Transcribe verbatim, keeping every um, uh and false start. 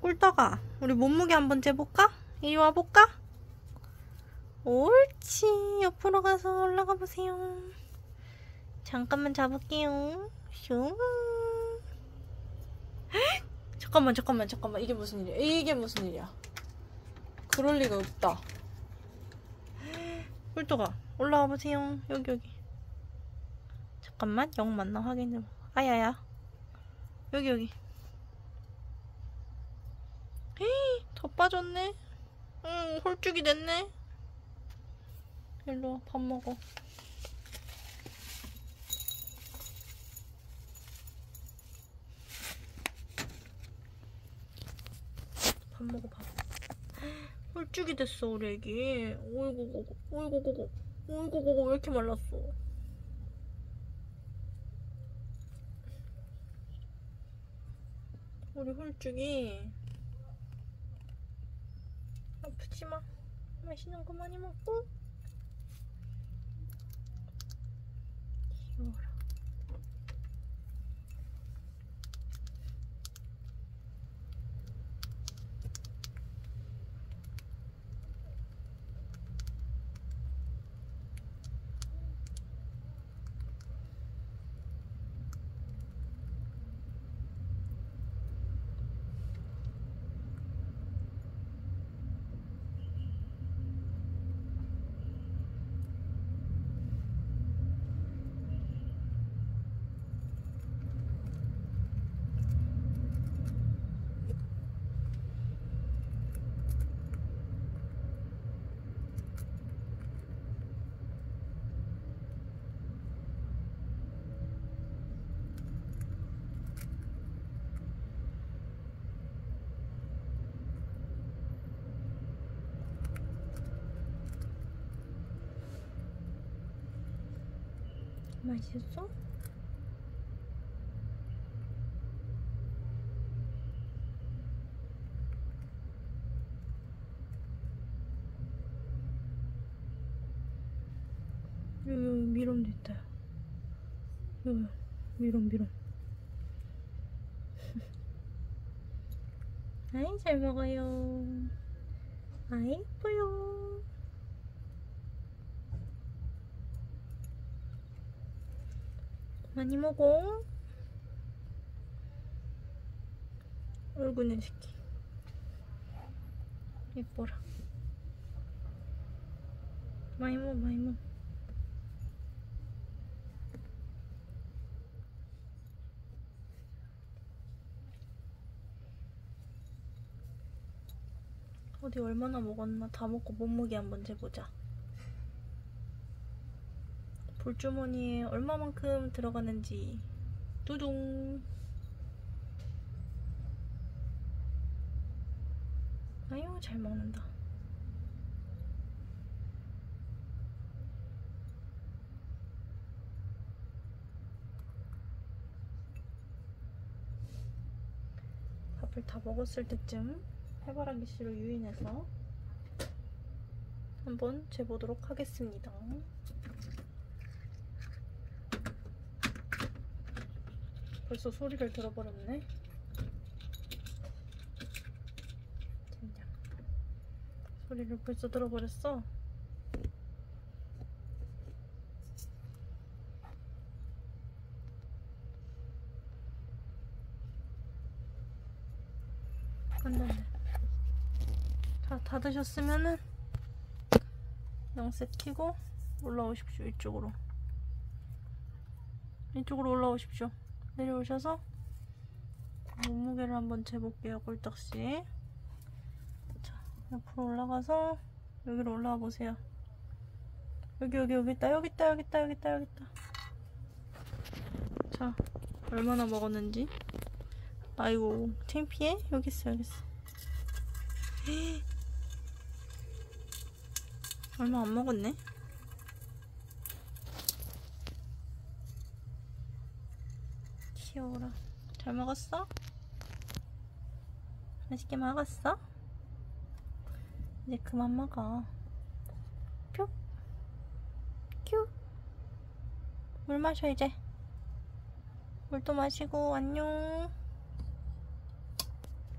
꿀떡아, 우리 몸무게 한번 재볼까? 이리 와볼까? 옳지. 옆으로 가서 올라가 보세요. 잠깐만 잡을게요. 슝. 잠깐만 잠깐만 잠깐만, 이게 무슨 일이야? 이게 무슨 일이야? 그럴 리가 없다. 꿀떡아, 올라와 보세요. 여기 여기. 잠깐만, 영 맞나 확인 좀. 아야야. 여기 여기. 헤이, 더 빠졌네. 응, 홀쭉이 됐네. 일로 와, 밥 먹어. 밥 먹어, 밥. 홀쭉이 됐어, 우리 애기. 어이구고고, 어이구고고, 어이구고고, 왜 이렇게 말랐어? 우리 홀쭉이. 아프지마. 맛있는 거 많이 먹고. 귀여워라. 맛있어? 여기, 여기 미롬도 있다. 여기 미롬 미롬. 아이, 잘 먹어요. 아이, 예뻐요. 많이 먹어. 어이구, 내 새끼. 예뻐라. 많이 먹어, 많이 먹어. 어디 얼마나 먹었나? 다 먹고 몸무게 한번 재보자. 볼주머니에 얼마만큼 들어가는지. 두둥. 아유, 잘 먹는다. 밥을 다 먹었을 때쯤 해바라기 씨로 유인해서 한번 재보도록 하겠습니다. 벌써 소리를 들어버렸네. 젠장. 소리를 벌써 들어버렸어. 안돼. 다, 다 드셨으면은 영셋 키고 올라오십시오. 이쪽으로. 이쪽으로 올라오십시오. 내려오셔서 몸무게를 한번 재볼게요. 꿀떡씨. 자, 옆으로 올라가서 여기로 올라와 보세요. 여기 여기 여기 있다. 여기 있다. 여기 있다. 여기 있다. 여기 있다. 자, 얼마나 먹었는지. 아이고, 창피해? 여기 있어. 여기 있어. 헤이. 얼마 안 먹었네. 귀여워라. 잘 먹었어? 맛있게 먹었어? 이제 그만 먹어. 뿅. 큐. 물 마셔 이제. 물도 마시고 안녕.